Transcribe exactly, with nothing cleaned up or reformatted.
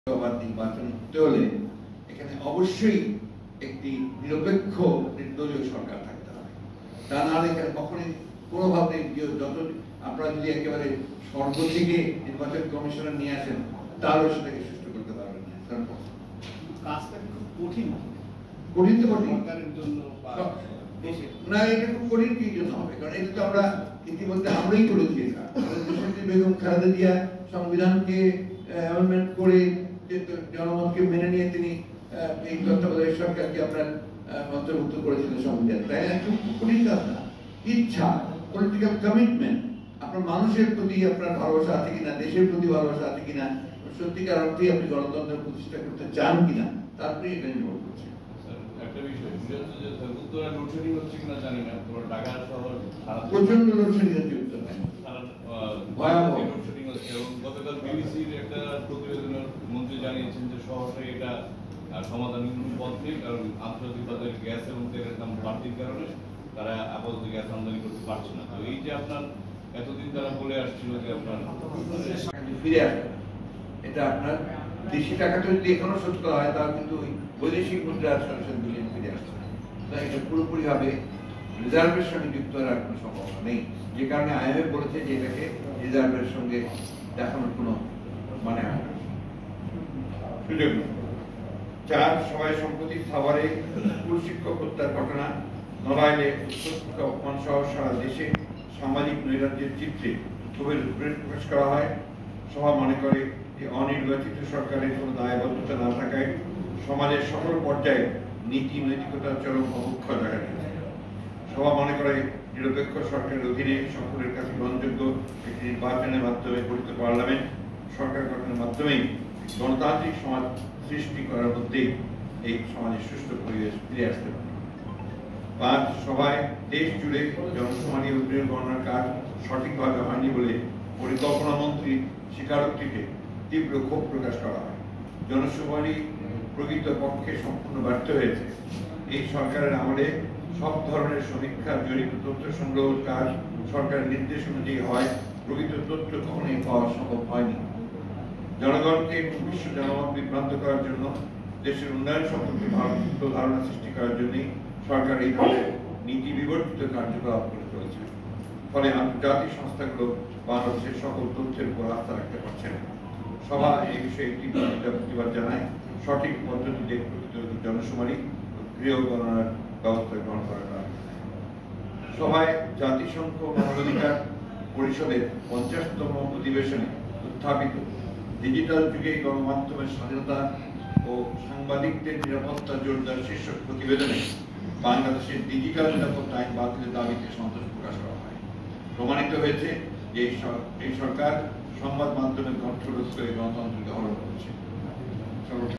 নির্বাচন হতে হলে এখানে অবশ্যই একটি নিরপেক্ষ নির্দলীয় সরকার থাকতে হবে। তা না হলে এখানে কখনই কোনোভাবে যত আপনারা যদি একেবারে স্বর্গ থেকে নির্বাচন কমিশনার নিয়ে আসেন তাহলে সেটাকে সুষ্ঠু করতে পারবেন না। কাজটা খুব কঠিন কঠিন তো কঠিন সরকারের জন্য না, এটা খুব কঠিন কি জন্য হবে? কারণ এটা তো আমরা ইতিমধ্যে আমরাই করেছি। এটা বেগম খালেদা জিয়া সংবিধানকে অ্যামেন্ডমেন্ট করে জনমতকে মেনে নিয়ে তিনি এই তত্ত্বাবধায়ক সরকারকে আপনার অন্তর্ভুক্ত করেছিলেন সংবিধান। তাই খুব কঠিন কাজ না। ইচ্ছা, পলিটিক্যাল কমিটমেন্ট, আপনার মানুষের প্রতি আপনার ভালোবাসা আছে কিনা, দেশের প্রতি ভালোবাসা আছে কিনা, সত্যিকার অর্থে আপনি গণতন্ত্র প্রতিষ্ঠা করতে চান কিনা, তারপরে এটা নির্ভর করছে। একটা বিষয় উত্তরা লোডশেডিং হচ্ছে কিনা জানি না, ঢাকা শহর প্রচন্ড লোডশেডিং হচ্ছে উত্তরায়, ভয়াবহ লোডশেডিং হচ্ছে। এবং গতকাল বিবিসির একটা প্রতিবেদনের মন্ত্রী জানিয়েছেন যে শহরে এটা সমাধান পথ নেই, কারণ আন্তর্জাতিক বাজারে গ্যাস এবং তেলের দাম বাড়তির কারণে তারা আপাতত গ্যাস আমদানি করতে পারছে না। তো এই যে আপনার এতদিন তারা বলে আসছিল যে আপনার ফিরে আসবে, এটা আপনার দেশি টাকাটা যদি এখনো শোধ করা হয় তাহলে কিন্তু বৈদেশিক মুদ্রার সরাসরি বিলিয়ন ফিরে আসছে। তাই এটা পুরোপুরি ভাবে রিজার্ভের সঙ্গে যুক্ত হওয়ার কোনো সম্ভাবনা নেই, যে কারণে আইএমএফ বলেছে যে এটাকে রিজার্ভের সঙ্গে দেখানোর কোনো মানে হয় না, সুযোগ নেই। চার, সবাই সম্প্রতি সাভারে স্কুল শিক্ষক হত্যার ঘটনা, নড়াইলে উচ্চশিক্ষা সহ সারা দেশে সামাজিক নৈরাজ্যের চিত্রে ক্ষোভের উদ্বেগ প্রকাশ করা হয়। সভা মনে করে যে অনির্বাচিত সরকারের কোনো দায়বদ্ধতা না থাকায় সমাজের সকল পর্যায়ে নীতি নৈতিকতার চরম অবক্ষয় দেখা দিয়েছে। সভা মনে করে নিরপেক্ষ সরকারের অধীনে সকলের কাছে গ্রহণযোগ্য একটি নির্বাচনের মাধ্যমে গঠিত পার্লামেন্ট সরকার গঠনের মাধ্যমেই গণতান্ত্রিক সমাজ সৃষ্টি করার মধ্যেই এই সমাজের সুষ্ঠু পরিবেশ ফিরে আসতে পারে। পাঁচ, সভায় দেশ জুড়ে জনসমাধি উদ্যোগ গণনার কাজ সঠিকভাবে হয়নি বলে পরিকল্পনা মন্ত্রী স্বীকারোক্তিতে তীব্র ক্ষোভ প্রকাশ করা হয়। জনসমাধি প্রকৃত পক্ষে সম্পূর্ণ ব্যর্থ হয়েছে। এই সরকারের আমলে সব ধরনের সমীক্ষা জড়িত তথ্য সংগ্রহের কাজ সরকারের নির্দেশ অনুযায়ী হয়, প্রকৃত তথ্য কখনোই পাওয়া সম্ভব হয়নি। জনগণকে বিশ্ব জনমত বিভ্রান্ত করার জন্য, দেশের উন্নয়ন সম্পর্কে ভুল ধারণা সৃষ্টি করার জন্যই সরকার এই ধরনের নীতি বিবর্তিত কার্যকলাপ করে চলেছে। ফলে আন্তর্জাতিক সংস্থাগুলো বাংলাদেশের সকল তথ্যের উপর আস্থা রাখতে পারছে না। সভা এই বিষয়ে একটি প্রতিবাদ জানায় সঠিক পদ্ধতিতে প্রকৃত জনশুমারি ও গৃহ গণনার ব্যবস্থা গ্রহণ করা হয়। সভায় জাতিসংঘ মানবাধিকার পরিষদের পঞ্চাশতম অধিবেশনে উত্থাপিত ডিজিটাল যুগে গণমাধ্যমের স্বাধীনতা ও সাংবাদিকদের নিরাপত্তা জোরদার শীর্ষক প্রতিবেদনে বাংলাদেশের ডিজিটাল নিরাপত্তা আইন বাতিলের দাবিতে সন্তোষ প্রকাশ করা হয়। প্রমাণিত হয়েছে যে এই সরকার সংবাদ মাধ্যমের কণ্ঠ রোধ করে গণতন্ত্রকে হরণ করছে।